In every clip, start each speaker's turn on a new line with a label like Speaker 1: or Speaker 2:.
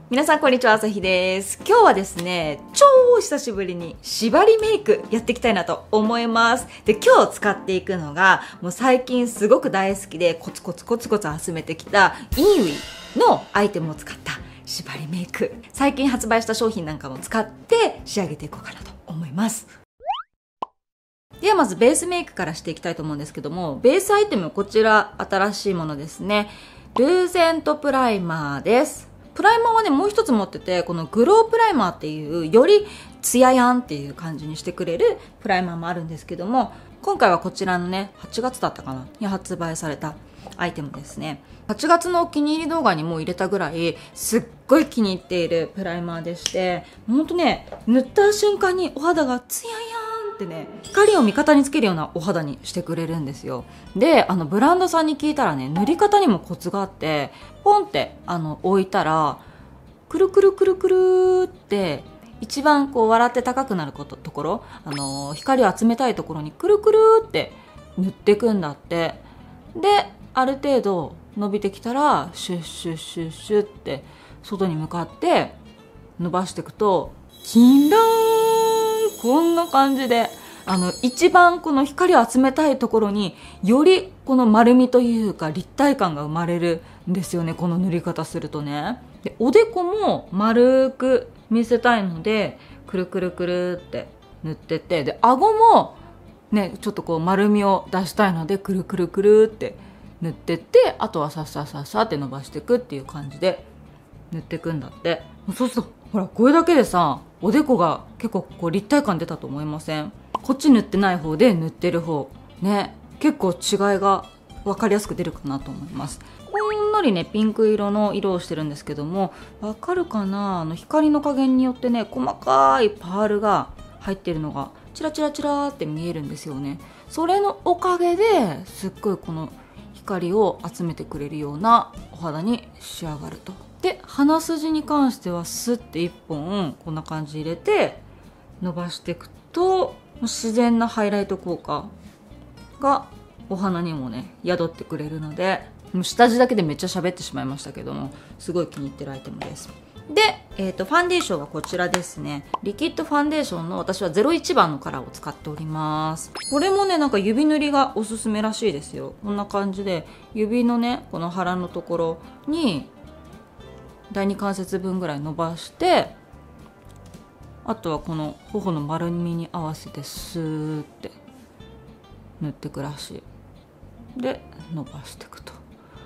Speaker 1: 皆さんこんにちは、あさひです。今日はですね、超久しぶりに縛りメイクやっていきたいなと思います。で、今日使っていくのが、もう最近すごく大好きでコツコツ集めてきたインウィのアイテムを使った縛りメイク。最近発売した商品なんかも使って仕上げていこうかなと思います。ではまずベースメイクからしていきたいと思うんですけども、ベースアイテムこちら新しいものですね。ルーゼントプライマーです。プライマーはね、もう一つ持ってて、このグロープライマーっていう、よりツヤヤンっていう感じにしてくれるプライマーもあるんですけども、今回はこちらのね、8月だったかなに発売されたアイテムですね。8月のお気に入り動画にもう入れたぐらい、すっごい気に入っているプライマーでして、ほんとね、塗った瞬間にお肌がツヤヤンってね、光を味方につけるようなお肌にしてくれるんですよ。で、ブランドさんに聞いたらね、塗り方にもコツがあって、ポンって置いたらくるくるくるくるって一番こう笑って高くなるところ、光を集めたいところにくるくるって塗っていくんだって。で、ある程度伸びてきたらシュッシュッシュッシュッって外に向かって伸ばしていくと、キラーン、こんな感じで一番この光を集めたいところによりこの丸みというか立体感が生まれるんですよね、この塗り方するとね。で、おでこも丸く見せたいのでくるくるくるって塗ってって、で顎もねちょっとこう丸みを出したいのでくるくるくるって塗ってって、あとはさっさっさっさって伸ばしていくっていう感じで塗っていくんだって。そうするとほら、これだけでさ、おでこが結構こう立体感出たと思いません？こっち塗ってない方で塗ってる方ね、結構違いが分かりやすく出るかなと思います。ほんのりねピンク色の色をしてるんですけども、分かるかな、光の加減によってね細かいパールが入ってるのがチラチラチラって見えるんですよね。それのおかげですっごいこの光を集めてくれるようなお肌に仕上がると。で、鼻筋に関してはスッて1本こんな感じ入れて伸ばしていくと、自然なハイライト効果がお花にもね宿ってくれるので、もう下地だけでめっちゃ喋ってしまいましたけども、すごい気に入ってるアイテムです。で、ファンデーションはこちらですね。リキッドファンデーションの私は01番のカラーを使っております。これもねなんか指塗りがおすすめらしいですよ。こんな感じで指のねこの腹のところに第2関節分ぐらい伸ばして、あとはこの頬の丸みに合わせてスーって塗っていくらしい。で伸ばしていくと、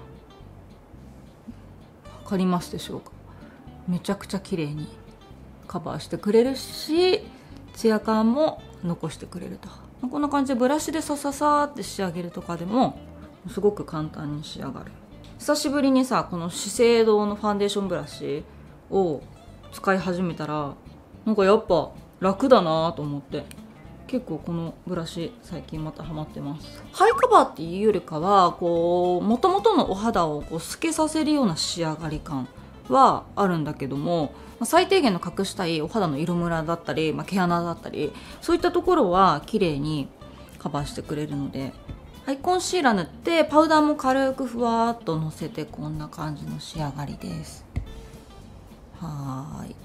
Speaker 1: わかりますでしょうか。めちゃくちゃ綺麗にカバーしてくれるし、ツヤ感も残してくれると。こんな感じでブラシでサササーって仕上げるとかでもすごく簡単に仕上がる。久しぶりにさ、この資生堂のファンデーションブラシを使い始めたら、なんかやっぱ楽だなと思って、結構このブラシ最近またハマってます。ハイカバーっていうよりかはこう元々のお肌をこう透けさせるような仕上がり感はあるんだけども、最低限の隠したいお肌の色ムラだったり、毛穴だったり、そういったところは綺麗にカバーしてくれるので、はい、コンシーラー塗ってパウダーも軽くふわーっとのせて、こんな感じの仕上がりです。はーい、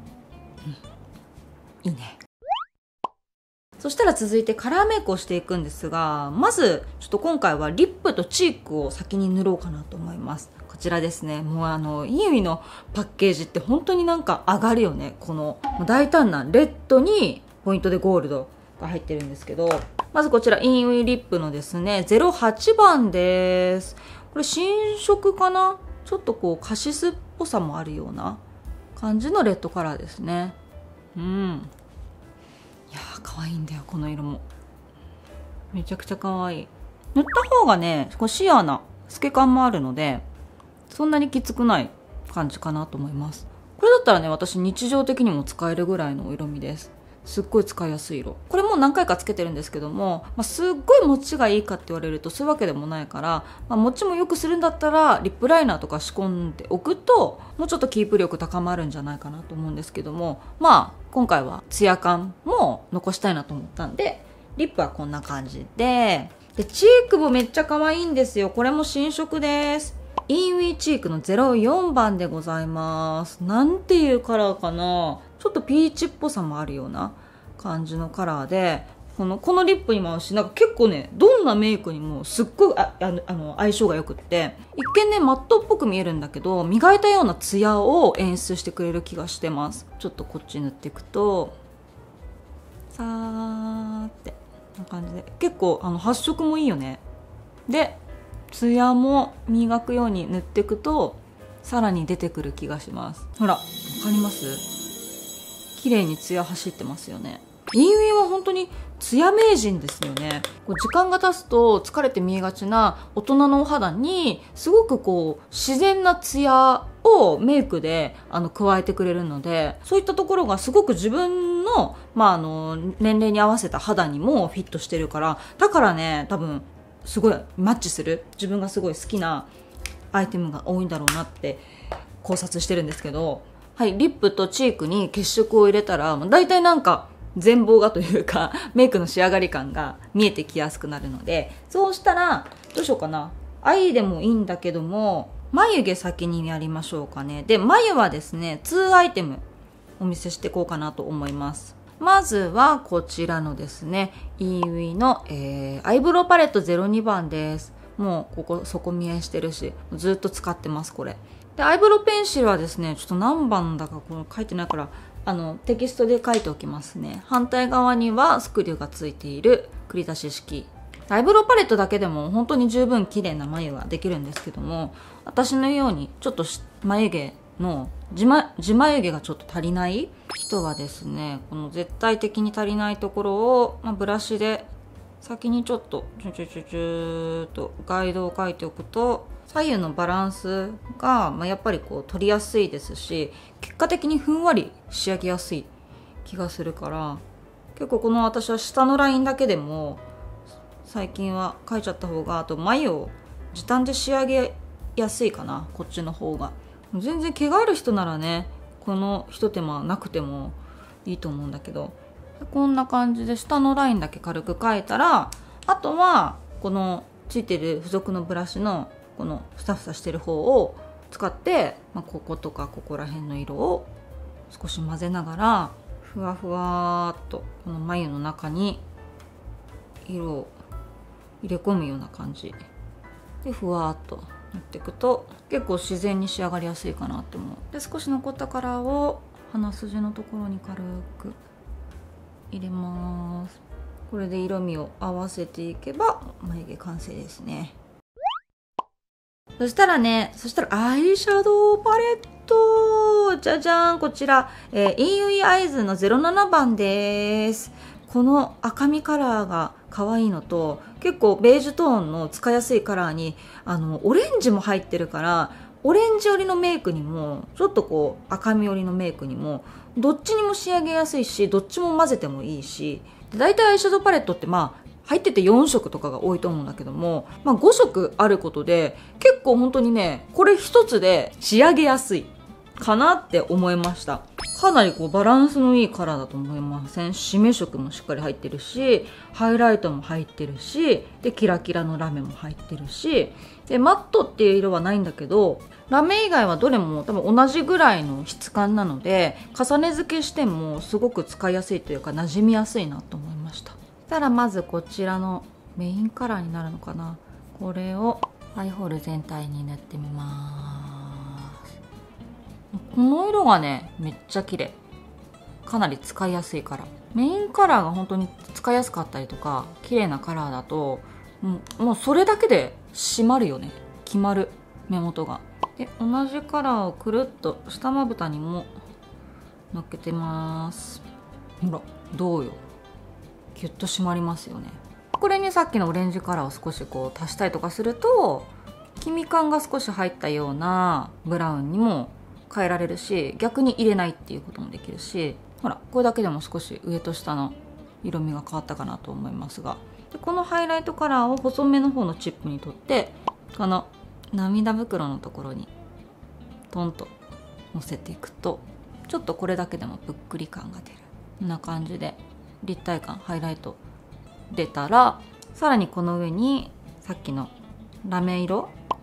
Speaker 1: いいね。そしたら続いてカラーメイクをしていくんですが、まずちょっと今回はリップとチークを先に塗ろうかなと思います。こちらですね。もうインウィのパッケージって本当になんか上がるよね。この大胆なレッドにポイントでゴールドが入ってるんですけど、まずこちらインウィリップのですね08番です。これ新色かな、ちょっとこうカシスっぽさもあるような感じのレッドカラーですね。いやー可愛いんだよ、この色もめちゃくちゃ可愛い。塗った方がねこうシアーな透け感もあるので、そんなにきつくない感じかなと思います。これだったらね私日常的にも使えるぐらいの色味です。すっごい使いやすい色。これも何回かつけてるんですけども、すっごい持ちがいいかって言われるとそういうわけでもないから、持ちもよくするんだったらリップライナーとか仕込んでおくともうちょっとキープ力高まるんじゃないかなと思うんですけども、今回はツヤ感も残したいなと思ったんで、リップはこんな感じで、チークもめっちゃ可愛いんですよ。これも新色です。 インウィチークの04番でございます。なんていうカラーかな、ちょっとピーチっぽさもあるような感じのカラーで、このリップにも合うし、なんか結構ね、どんなメイクにもすっごい相性がよくって、一見ねマットっぽく見えるんだけど、磨いたようなツヤを演出してくれる気がしてます。ちょっとこっち塗っていくと、さーってこんな感じで、結構発色もいいよね。でツヤも磨くように塗っていくとさらに出てくる気がします。ほら、わかります？綺麗にツヤ走ってますよね。インウィは本当にツヤ名人ですよね。こう時間が経つと疲れて見えがちな大人のお肌にすごくこう自然なツヤをメイクで加えてくれるので、そういったところがすごく自分の、年齢に合わせた肌にもフィットしてるから、だからね多分すごいマッチする、自分がすごい好きなアイテムが多いんだろうなって考察してるんですけど、はい、リップとチークに血色を入れたらだいたいなんか全貌がというかメイクの仕上がり感が見えてきやすくなるので、そうしたらどうしようかな、アイでもいいんだけども眉毛先にやりましょうかね。で眉はですね2アイテムお見せしていこうかなと思います。まずはこちらのですねイーウィの、アイブロウパレット02番です。もうここ底見えしてるしずっと使ってますこれで。アイブロウペンシルはですねちょっと何番だかこれ書いてないからテキストで書いておきますね。反対側にはスクリューがついている繰り出し式。アイブロウパレットだけでも本当に十分綺麗な眉ができるんですけども、私のようにちょっと眉毛の地眉毛がちょっと足りない人はですね、この絶対的に足りないところを、ブラシで先にちょっとチュチュチュチューとガイドを書いておくと、左右のバランスが、やっぱりこう取りやすいですし、結果的にふんわり仕上げやすい気がするから、結構この私は下のラインだけでも最近は描いちゃった方が、あと眉を時短で仕上げやすいかな、こっちの方が。全然毛がある人ならねこの一手間なくてもいいと思うんだけど、こんな感じで下のラインだけ軽く描いたら、あとはこのついてる付属のブラシのこのふさふさしてる方を使って、こことかここら辺の色を少し混ぜながらふわふわっとこの眉の中に色を入れ込むような感じでふわっと塗っていくと結構自然に仕上がりやすいかなって思う。で少し残ったカラーを鼻筋のところに軽く入れます。これで色味を合わせていけば眉毛完成ですね。そしたらアイシャドウパレット、じゃじゃーん、こちら、インウィアイズの07番です。この赤みカラーが可愛いのと、結構ベージュトーンの使いやすいカラーにオレンジも入ってるから、オレンジ寄りのメイクにもちょっとこう赤み寄りのメイクにもどっちにも仕上げやすいし、どっちも混ぜてもいいし、だいたいアイシャドウパレットって入ってて4色とかが多いと思うんだけども、5色あることで結構本当にねこれ一つで仕上げやすいかなって思いました。かなりこうバランスのいいカラーだと思いません？締め色もしっかり入ってるし、ハイライトも入ってるし、でキラキラのラメも入ってるし、でマットっていう色はないんだけど、ラメ以外はどれも多分同じぐらいの質感なので、重ね付けしてもすごく使いやすいというか馴染みやすいなと思いました。そしたらまずこちらのメインカラーになるのかな、これをアイホール全体に塗ってみます。この色がねめっちゃ綺麗、かなり使いやすいカラー。メインカラーが本当に使いやすかったりとか綺麗なカラーだともうそれだけで締まるよね、決まる、目元が。で同じカラーをくるっと下まぶたにものっけてます。ほらどうよ、キュッと締まりますよね。これにさっきのオレンジカラーを少しこう足したりとかすると、黄身感が少し入ったようなブラウンにも変えられるし、逆に入れないっていうこともできるし、ほらこれだけでも少し上と下の色味が変わったかなと思いますが、でこのハイライトカラーを細めの方のチップに取って、この涙袋のところにトンとのせていくと、ちょっとこれだけでもぷっくり感が出る。こんな感じで立体感、ハイライト出たら、さらにこの上にさっきのラメ色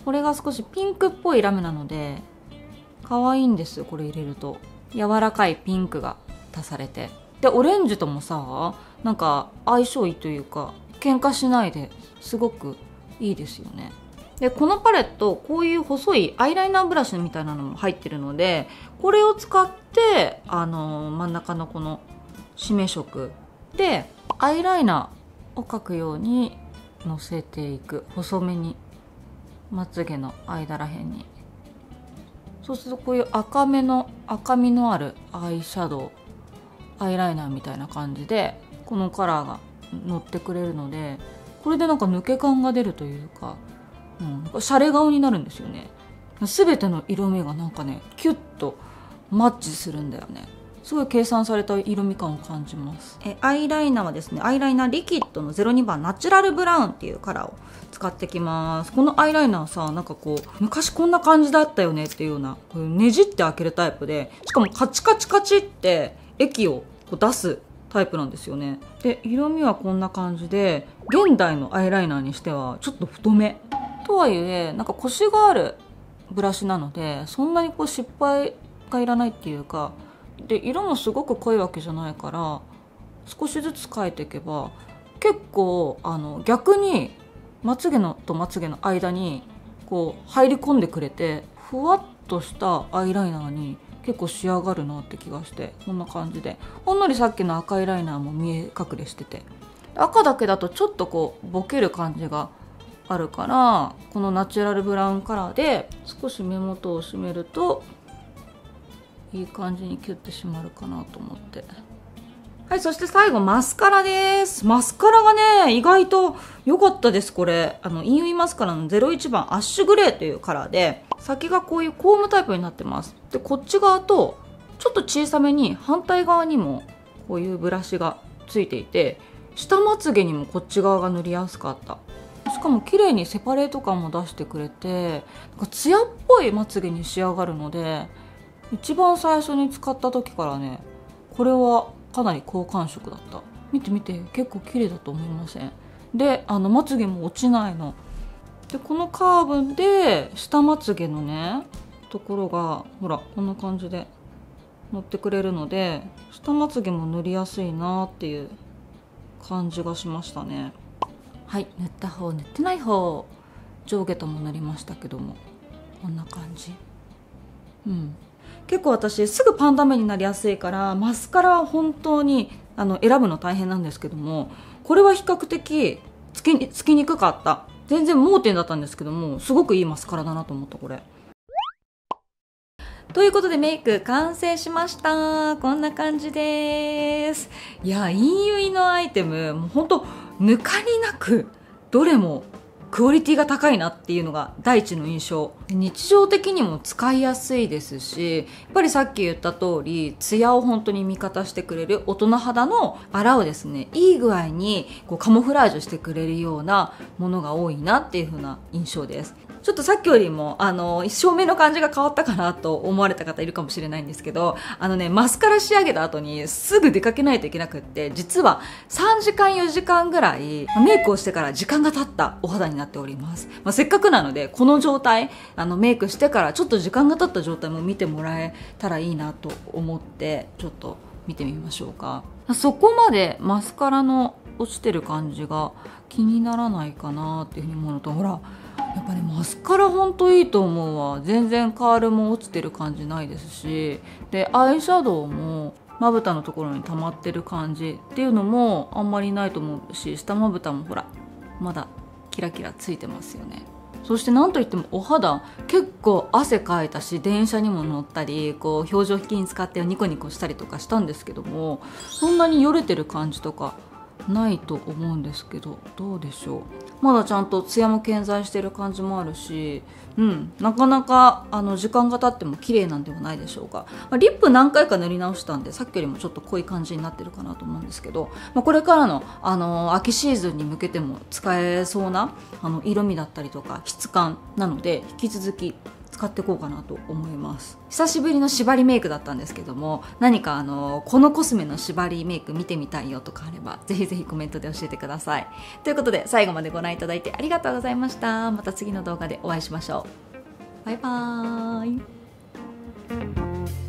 Speaker 1: これが少しピンクっぽいラメなので可愛いんですよ。これ入れると柔らかいピンクが足されて、でオレンジともさなんか相性いいというか喧嘩しないですごくいいですよね。でこのパレットこういう細いアイライナーブラシみたいなのも入ってるので、これを使って真ん中のこの締め色でアイライナーを描くようにのせていく。細めにまつげの間らへんに。そうするとこういう赤みのあるアイシャドウアイライナーみたいな感じでこのカラーが乗ってくれるので、これでなんか抜け感が出るというか、シャレ顔になるんですよね。全ての色味がなんかねキュッとマッチするんだよね。すごい計算された色味感を感じます。アイライナーはですね、アイライナーリキッドの02番ナチュラルブラウンっていうカラーを使ってきます。このアイライナーさ、なんかこう昔こんな感じだったよねっていうような、こうねじって開けるタイプで、しかもカチカチカチって液をこう出すタイプなんですよね。で色味はこんな感じで、現代のアイライナーにしてはちょっと太めとはいえ、なんかコシがあるブラシなのでそんなにこう失敗がいらないっていうか、で色もすごく濃いわけじゃないから少しずつ描いていけば結構逆にまつげのとまつげの間にこう入り込んでくれて、ふわっとしたアイライナーに結構仕上がるなって気がして、こんな感じでほんのりさっきの赤いライナーも見え隠れしてて、赤だけだとちょっとこうボケる感じがあるから、このナチュラルブラウンカラーで少し目元を締めるといい感じにキュッて締まるかなと思って。はい、そして最後マスカラです。マスカラがね意外と良かったです。これインウィマスカラの01番アッシュグレーというカラーで、先がこういうコームタイプになってます。でこっち側とちょっと小さめに反対側にもこういうブラシがついていて、下まつげにもこっち側が塗りやすかった。しかも綺麗にセパレート感も出してくれて、なんかツヤっぽいまつげに仕上がるので、一番最初に使った時からねこれはかなり好感触だった。見て見て、結構綺麗だと思いません？でまつげも落ちないので、このカーブで下まつげのねところがほらこんな感じで乗ってくれるので、下まつげも塗りやすいなっていう感じがしましたね。はい、塗った方塗ってない方上下とも塗りましたけども、こんな感じ。結構私すぐパンダ目になりやすいから、マスカラは本当に選ぶの大変なんですけども、これは比較的つきにくかった。全然盲点だったんですけども、すごくいいマスカラだなと思った。これということでメイク完成しました。こんな感じです。いや、インユイのアイテムもう本当抜かりなくどれもクオリティが高いなっていうのが第一の印象。日常的にも使いやすいですし、やっぱりさっき言った通りツヤを本当に味方してくれる、大人肌のあらをですねいい具合にこうカモフラージュしてくれるようなものが多いなっていう風な印象です。ちょっとさっきよりも照明の感じが変わったかなと思われた方いるかもしれないんですけど、マスカラ仕上げた後にすぐ出かけないといけなくって、実は3時間4時間ぐらいメイクをしてから時間が経ったお肌になっております。せっかくなのでこの状態メイクしてからちょっと時間が経った状態も見てもらえたらいいなと思って、ちょっと見てみましょうか。そこまでマスカラの落ちてる感じが気にならないかなっていうふうに思うのと、ほらやっぱねマスカラほんといいと思うわ。全然カールも落ちてる感じないですし、でアイシャドウもまぶたのところに溜まってる感じっていうのもあんまりないと思うし、下まぶたもほらまだキラキラついてますよね。そしてなんといってもお肌結構汗かいたし、電車にも乗ったりこう表情筋使ってニコニコしたりとかしたんですけども、そんなによれてる感じとかないと思うんですけど、どうでしょう。まだちゃんとツヤも健在してる感じもあるし、なかなか時間が経っても綺麗なんではないでしょうか。リップ何回か塗り直したんでさっきよりもちょっと濃い感じになってるかなと思うんですけど、これからの秋シーズンに向けても使えそうな色味だったりとか質感なので、引き続き使っていこうかなと思います。久しぶりの縛りメイクだったんですけども、何かこのコスメの縛りメイク見てみたいよとかあれば、ぜひぜひコメントで教えてください。ということで、最後までご覧いただいてありがとうございました。また次の動画でお会いしましょう。バイバーイ。